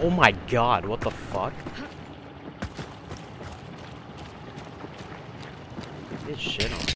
Oh my god, what the fuck? Get shit on.